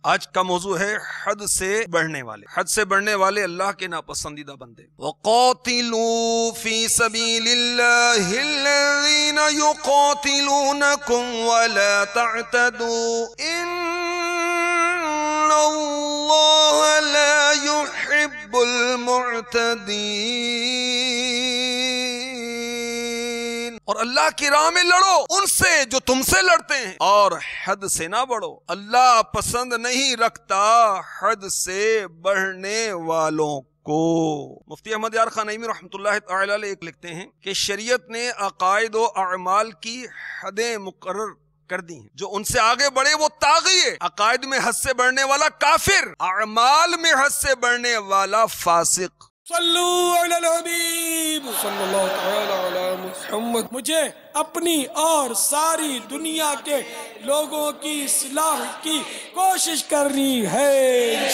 آج کا موضوع ہے حد سے بڑھنے والے، حد سے بڑھنے والے اللہ کے ناپسندیدہ بندے۔ وَقَاتِلُوا فِي سَبِيلِ اللَّهِ الَّذِينَ يُقَاتِلُونَكُمْ وَلَا تَعْتَدُوا إِنَّ اللَّهَ لَا يُحِبُّ الْمُعْتَدِينَ، اور اللہ کی راہ میں لڑو ان سے جو تم سے لڑتے ہیں، اور حد سے نہ بڑھو، اللہ پسند نہیں رکھتا حد سے بڑھنے والوں کو۔ مفتی احمد یار خان نعیمی رحمۃ اللہ تعالی علیہ لکھتے ہیں کہ شریعت نے عقائد و اعمال کی حدیں مقرر کر دی ہیں، جو ان سے آگے بڑھے وہ طاغی ہے، عقائد میں حد سے بڑھنے والا کافر، اعمال میں حد سے بڑھنے والا فاسق۔ صلو علی الحبیب صلی اللہ تعالی علی محمد۔ مجھے اپنی اور ساری دنیا کے لوگوں کی اصلاح کی کوشش کرنی ہے۔